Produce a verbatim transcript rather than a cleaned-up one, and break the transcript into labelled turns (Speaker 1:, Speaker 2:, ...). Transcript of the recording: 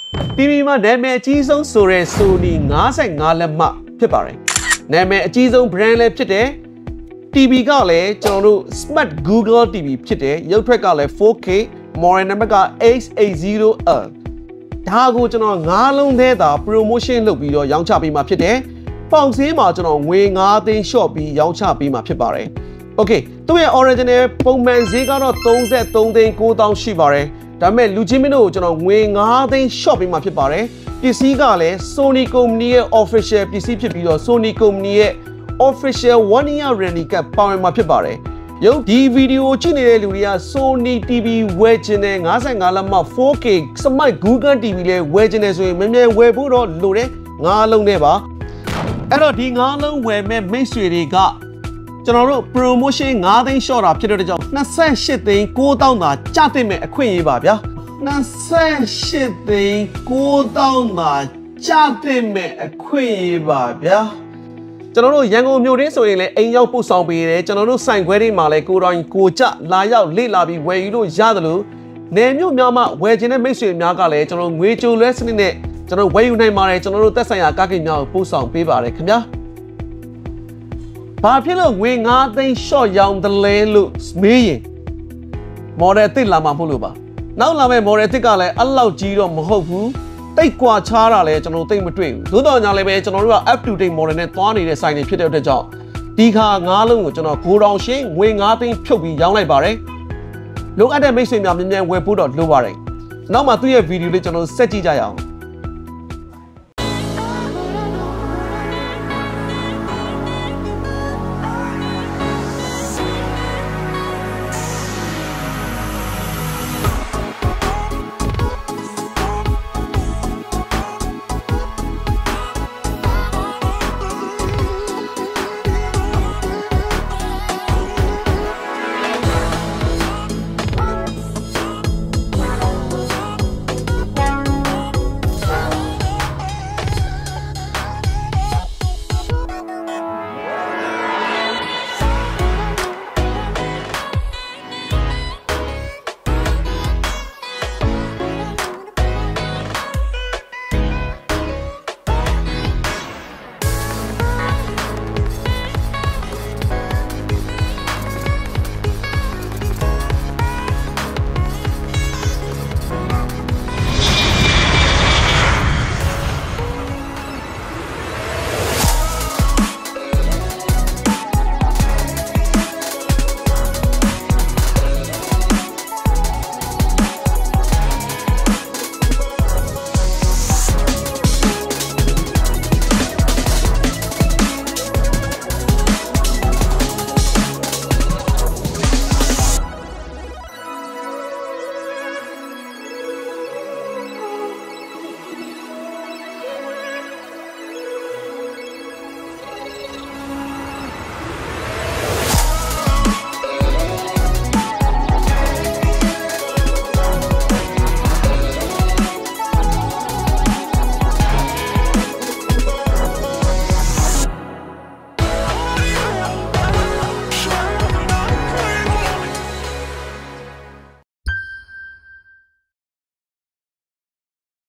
Speaker 1: T V မှာနာမည်အကြီးဆုံးဆိုတဲ့ Sony fifty-fiveလက်မှဖြစ်ပါတယ်နာမည်အကြီးဆုံး brand လည်းဖြစ်တယ် T V ကလည်းကျွန်တော်တို့ Smart Google T V ဖြစ်တယ်ရုပ်ထွက်ကလည်း four K model number ကeight eighty L ဒါကိုကျွန်တော်fiveလုံးသေးတာ promotion လုပ်ပြီးတော့ရောင်းချပေးမှာဖြစ်တယ်ပေါင်စင်းမှာကျွန်တော်ငွေfiveသိန်း short ပြီးရောင်းချပေးမှာဖြစ်ပါတယ် Okay သူ့ရဲ့ original ပုံမှန်ဈေးကတော့thirty-threeသိန်းnine thousandရှိပါတယ်ဒါပေမဲ့လူချင်းမင်းတို့ကိုကျွန်တော်ငွေfiveသိန်း short ပေးမှာဖြစ်ပါတယ်ပစ္စည်းကလည်း Sony company ရဲ့ official ပစ္စည်းဖြစ်ပြီးတော့ Sony company ရဲ့ official one year warranty ကပါဝင်မှာဖြစ်ပါတယ်ရုပ်ဒီဗီဒီယိုကြည့်နေတဲ့လူတွေက Sony T V ဝယ်ချင်တယ်fifty-fiveလက်မှ four K Smart Google T V လဲဝယ်ချင်တယ်ဆိုရင်မြန်မြန်ဝယ်ဖို့တော့လိုတယ်fiveလုံးနဲ့ပါအဲ့တော့ဒီfiveလုံးဝယ်မဲ့မိတ်ဆွေတွေကကျွန်တော်တို့ promotion fiveသိန်း short တာဖြစ်တဲ့ကြောင့်twenty-eightသိန်းnine thousandသာကျသင့်မဲ့အခွင့်အရေးပါဗျာtwenty-eightသိန်းnine thousandသာကျသင့်မဲ့အခွင့်အရေးပါဗျာကျွန်တော်တို့ရန်ကုန်မြို့ရင်းဆိုရင်လည်းအိမ်ရောက်ပို့ဆောင်ပေးတယ်ကျွန်တော်တို့ဆိုင်ခွဲတွေမှာလည်းကိုတော်ကိုကြလာရောက်လေ့လာပြီးဝယ်ယူလို့ရတယ်လို့နယ်မြို့များမှာဝယ်ခြင်းတဲ့မိတ်ဆွေများကလည်းကျွန်တော်ငွေကြိုလွှဲစနစ်နဲ့ကျွန်တော်ဝယ်ယူနိုင်ပါတယ်ကျွန်တော်တို့သက်ဆိုင်ရာကားကိန်းများကိုပို့ဆောင်ပေးပါတယ်ခင်ဗျာဘာဖြစ်လို့ငွေfiveသိန်း short ရောင်းတယ်လဲလို့မေးရင် model အသစ်လာမှာမဟုတ်လို့ပါနောက်လာမဲ့ model အသစ်ကလည်းအဲ့လောက်ကြီးတော့မဟုတ်ဘူးတိတ်ကွာချားတာလည်းကျွန်တော်သိမတွေ့ဘူးသို့တော်ညာလည်းပဲကျွန်တော်တို့က up to date model နဲ့သွားနေတဲ့ဆိုင်တွေဖြစ်တဲ့အတွက်ကြောင့်ဒီခါfiveလုံးကိုကျွန်တော်ဂိုတောင်ရှင်းငွေfiveသိန်းဖြုတ်ပြီးရောင်းလိုက်ပါတယ်လိုအပ်တဲ့မိတ်ဆွေများမြန်မြန်ဝယ်ဖို့တော့လိုပါတယ်နောက်မှသူ့ရဲ့ဗီဒီယိုလေးကျွန်တော်ဆက်ကြည့်ကြရအောင်